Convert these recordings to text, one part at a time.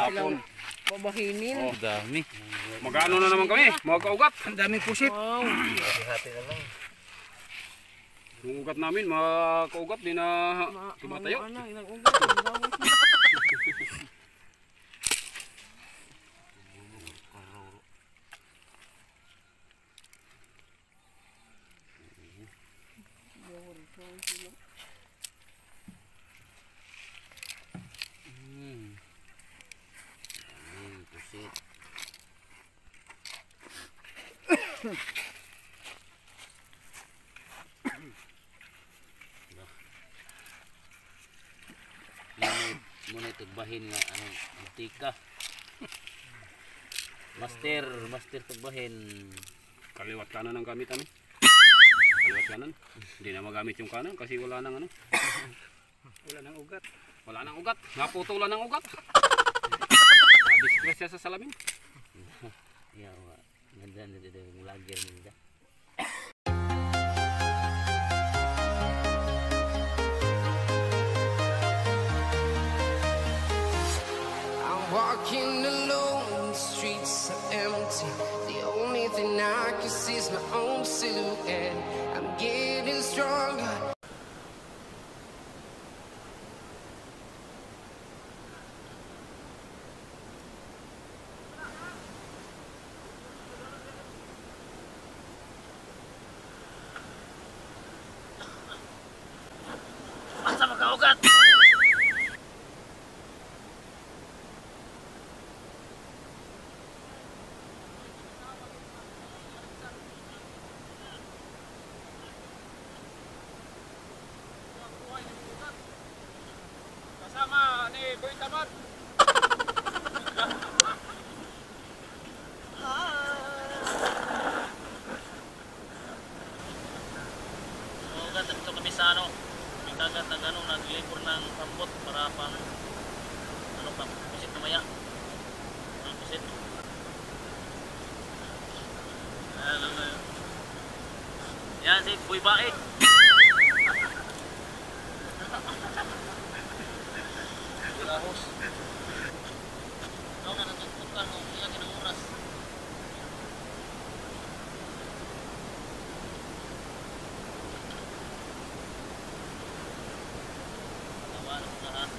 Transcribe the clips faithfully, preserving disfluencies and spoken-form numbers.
Hapon. Babahinin. Oh, dami. Magano na naman kami, mga kaugat. Ang daming pusit. Wow. Hati na lang. Yung ugat namin, mga kaugat, di na tumatayo. Ano, ilang ugat. Hmm. Daming pusit. Muna tugbahin nga anong antika. Master, master tugbahin. Kaliwat kanan ang gamit ano? Kaliwat kanan. Hindi na magamit yung kanan kasi wala nang ano. Wala nang ugat. Wala nang ugat. Naputulan ng ugat. Disgrasya sa salamin. Ya, wa. Ganda na dito yung lager nila. Walking alone, the streets are empty. The only thing I can see is my own silhouette. I'm getting stronger. Asa magkaugat? Kasama ni Boy Tamad. Ugat dito kami sa ano. May kagat ng ano, naglipor ng pambot para pang ano pa, pusit mamaya. Ang pusit. Ano na yun? Yan si Boy Baik. Lahos. Ikaw na natutupkan mo, ilang ng oras. Tawa na muna ha.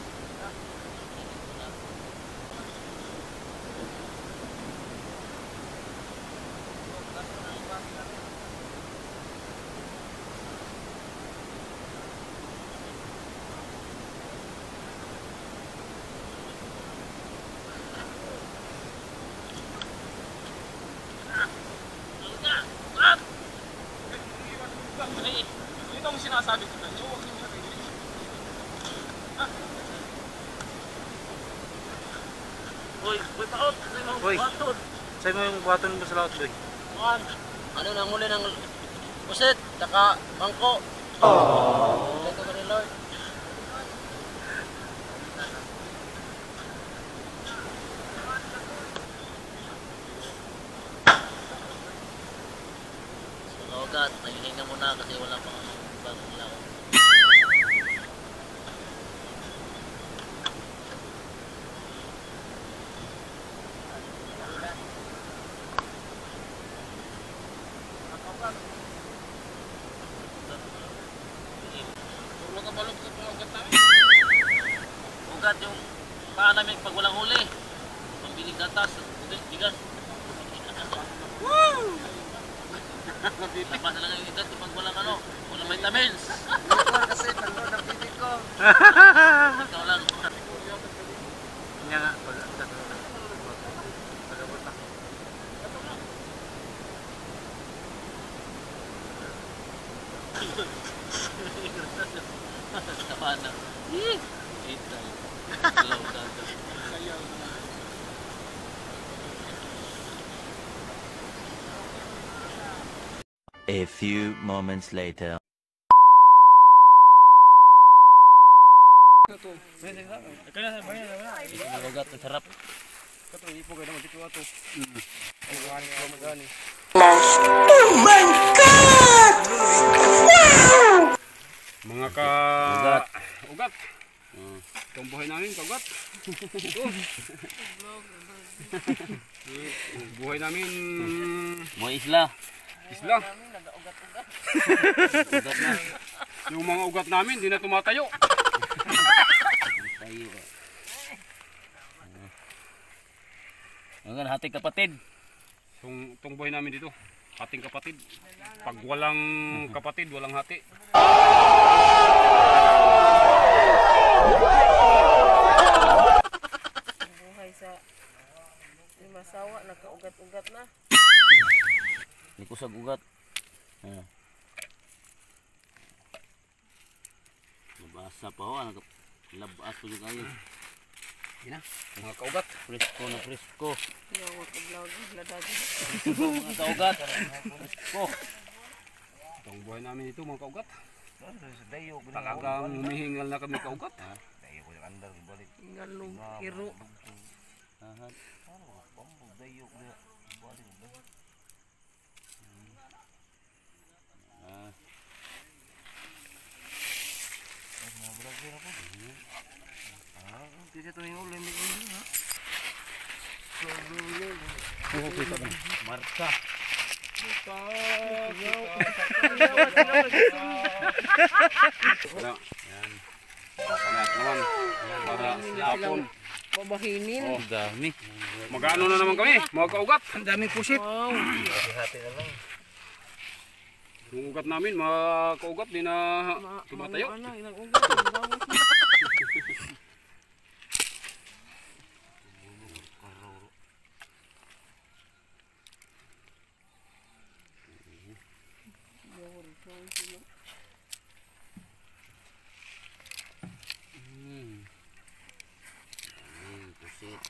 Ito ang sinasabi ko na nyo, huwag nyo nabili. Uy, uy paot! Uy, baton! Sa'yo mo yung baton mo sa laot, boy. Juan, ano nang muli ng pusit, saka bangko. Oh. Ito ka rin, Lord. So, God, naghihinga muna kasi wala pang bagong lao. Puro ka balog sa pangagat namin. Ugat yung paa namin pag walang huli. Pambiling gatas, ugat, bigas. Woo! Lapas na lang yung ugat pag walang ano, walang vitamins. Lugar kasi, nandun ang bibig ko. Ikaw lang. Kanya nga, pag pag-abot ako. Tama na. Ito. Hello, gaga. A few moments later. Ugat, ang sarap. Oh my God! Wow! Mga ka... Ugat. Ugat. Oh. Itong buhay namin, kaugat. Buhay namin Mo isla. isla. Kami nag-ugat-ugat. Ugat na. Yung mga ugat namin, di na tumatayo. Tayo ba. Ang hati kapatid. Itong, itong buhay namin dito, hating kapatid. Pag walang kapatid, walang hati. Buhay sa limasawa, nagka-ugat-ugat na. Hindi ko sa ugat. Ah. Nabasa pa ho. Labas pa yung kayo. Yan na, mga kaugat. Presko na presko. Yawa ka vlog, ladagi. Mga kaugat. Presko. Itong buhay namin dito, mga kaugat. Talagang humihingal na kami kaugat. Ngalong iro. Ahat. Ah. Marka. Wala. Yan. Panat naman. Para hapon. Babahinin. Oh. Dami. Mag-ano na naman kami, mga kaugat. Ang daming pusit. Wow. Yung ugat namin, mga kaugat, di na Ma- tumatayo. Ano, ilang ugat. Ang bawat na. Hmm. Daming pusit.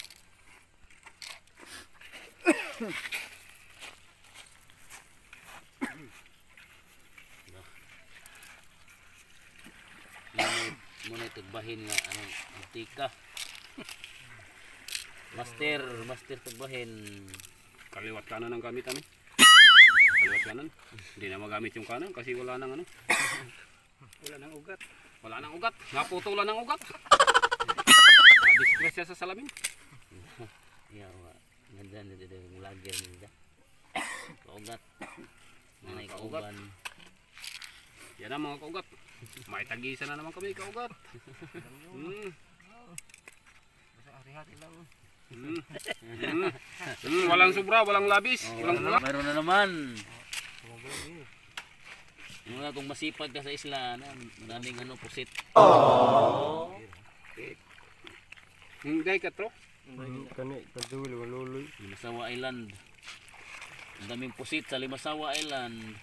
Muna ito bahin nga anong antika. Master, master tagbahin. Kaliwat kanan ang gamit ano? Kaliwat kanan. Hindi na magamit yung kanan kasi wala nang ano. Wala nang ugat. Wala nang ugat. Naputulan ng ugat. Nadisgrasya sa salamin. Yawa, ganda na dito yung lager nila. Kaugat. Nanay Kaugat. kaugan. Yan ang mga kaugat. May tag-isa na naman kami kaugat. Hmm. Hmm. Hmm. Hmm. Walang sobra, walang labis, Oh, walang wala, bulak. mayroon na naman. Mga kung masipag ka sa isla, na, maraming ano, pusit. Hindi ka tro. Limasawa Island. Ang daming pusit sa Limasawa Island.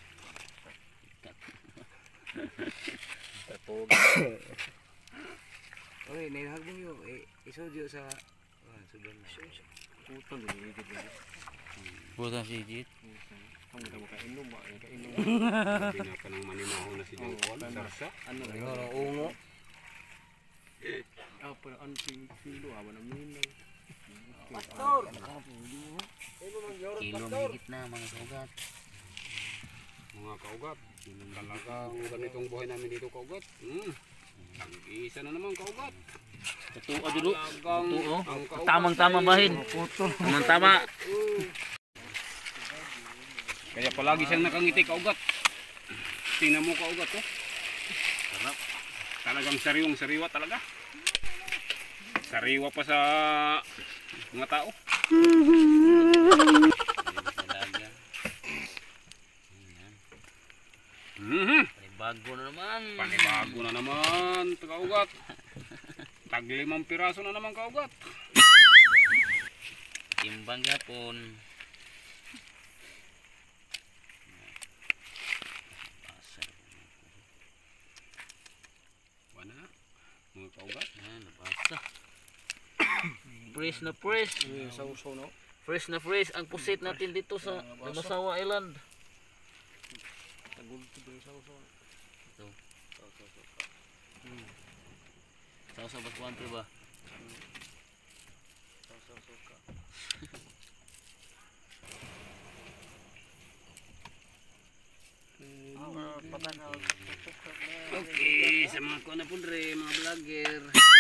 Tatog. Oy, naihag mo yun. Eh, isodyo sa... Ah, sudan na. Putang gumigit mo. Puta si Jit. Kamu na makainom ba? Kainom. Sabi na ka ng manimaho na si John Paul. Sarsa. Ano na yun? Ang ungo. Ah, pero ano silo? Awa na minaw. Pastor! Kilo mahigit na mga kaugat. Mga kaugat. Talagang ganitong buhay namin dito kaugat. Hmm. Tag-isa na naman kaugat. Tatuo dito. Talagang Tatuo. ang kaugat Tamang-tama ay- bahin. Tamang-tama. Kaya palagi siyang nakangiti kaugat. Tingnan mo kaugat oh. Sarap. Talagang sariwang sariwa talaga. Sariwa pa sa mga tao. Talaga. Mhm. Bago na naman. Panibago na naman kaugat. Tag limang piraso na naman kaugat. Timbang yapon. Wala na. Mga kaugat. Ah, nabasa. Fresh na fresh. Sausaw no? Fresh na fresh ang pusit natin dito sa Limasawa Island. Tagul ko yung sausaw. Ito. Sausaw ba kuwanto ba? Sausaw suka. Okay, sa mga kuha na po dre, mga vlogger.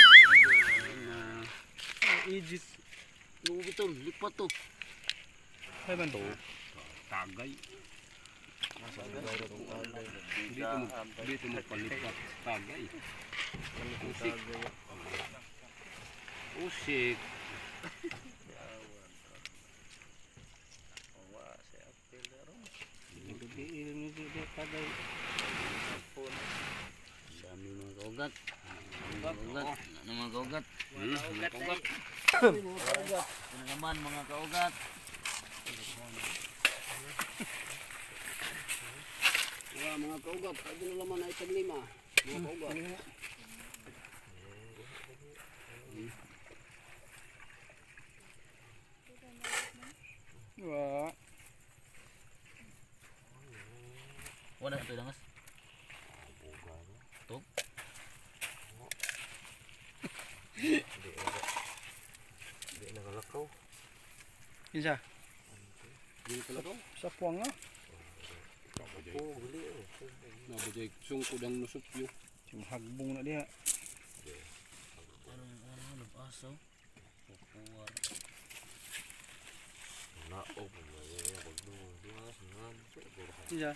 Egypt. Lugi to, lipat to. Ay man to. Tagay. Dito mo, dito mo palipat. Tagay. Usik. Usik. Dami mga kaugat. Mga kaugat. Ano mga kaugat? Hmm, mga kaugat. Ano naman mga kaugat? Wah, mga kaugat. Pwede na laman na isang lima. Mga kaugat. Wah. Wala ito langas. Ito. Di nakalakaw. Kinsa? Dili pala to. Sa puwang nga. Oh, gali. Nabajay sungkod ang nusupyo. Hagbong na diha. Anong ano ano aso? Kukuha. Kinsa?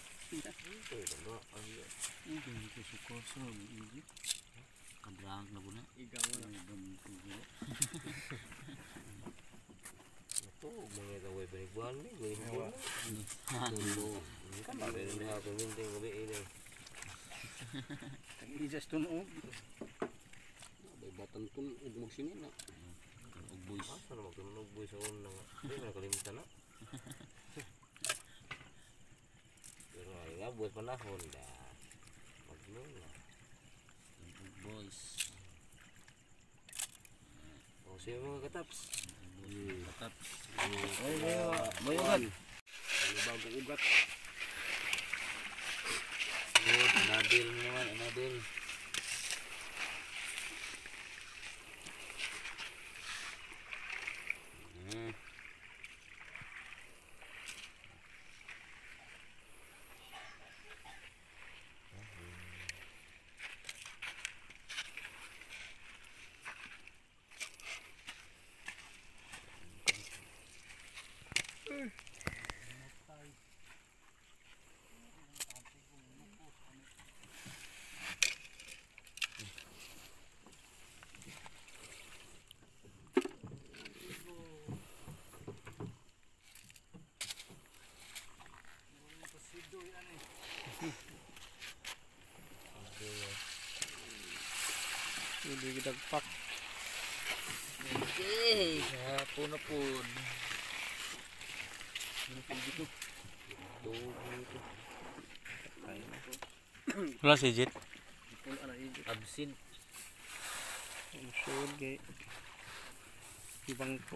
Kadrang na po na. Igaw na. Ito, mga kaway baniguan ni, baniguan. Tulo. Kamari na nga ako minting gabi ini. Ang ijas tunog. Bay batan tun ug magsinin na. Og boys. Asa na magtunog boy sa unang. Hindi na nakalimutan na. Pero ay nga, buhay panahon da. Maglula. Og boys. O siya mga kataps. Tatap. Ay, Boy ugat. Ano bagong ugat? Good, nadil naman, nadil. Hmm. Hindi kita pak. Okay, hapon na po. Wala si Jet. Absent. Ang sure kay ibang ko.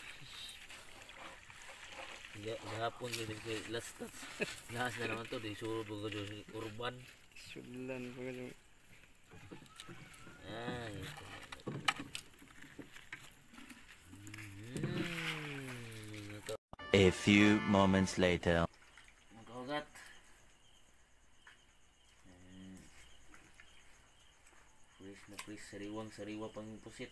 Gahapon din kay last touch. Lahas na naman to, di suro bago urban. Sulan pa kayo. Ay. Mm, ito. A few moments later. Magkaugat. Hmm. Fresh na fresh, sariwang sariwa pang pusit.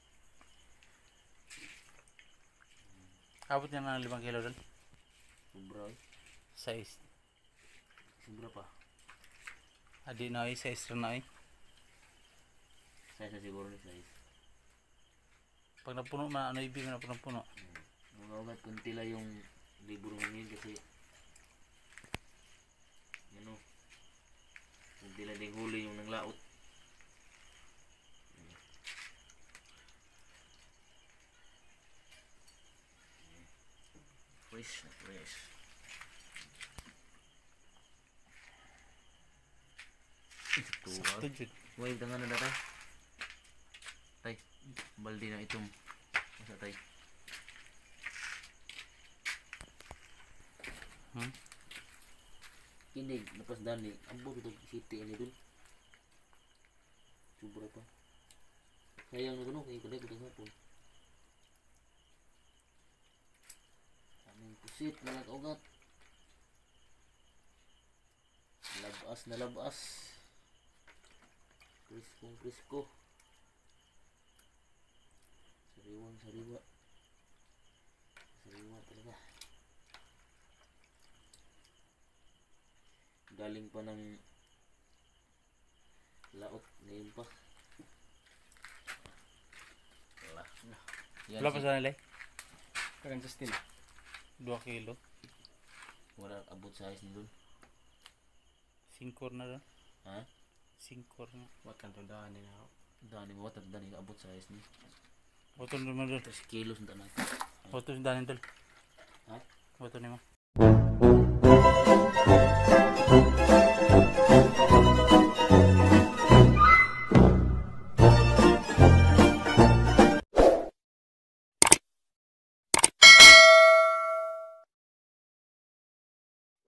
Abot niya ng limang kilo doon. Sobra eh. Size. Sobra pa. Adi na ay size rin na ay. Size na siguro ni size. Pag napuno na ano ibig na puno-puno. Magkaugat kunti lang yung libro ngayon kasi ano, kunti lang din huli yung nanglaot. Fresh na fresh. Sakto Tuwa. Jet. Huwag tangan na datay. Tay, baldi na itom. Masa tay. Hmm? Kinig, napas dani. Ambo ito city ini dun. Sobra pa. Sayang na kuno kay kuday ko hapon. Aming pusit mga kaugat. Labas na labas. Kriskong krisko. Sariwang sariwa. Sariwa talaga. Galing pa ng laot ngayon pa. Wala. Yan Wala pa si- sa nila. Kagan Justin. dua kilo. Wala abot size ni doon. Singkor na doon. Ha? Singkor na. Wat kan to daan ni na. Dani mo watag dani abot size ni. Motor naman doon. Tres kilos na na. Motor danin doon. Ha? Motor ni mo.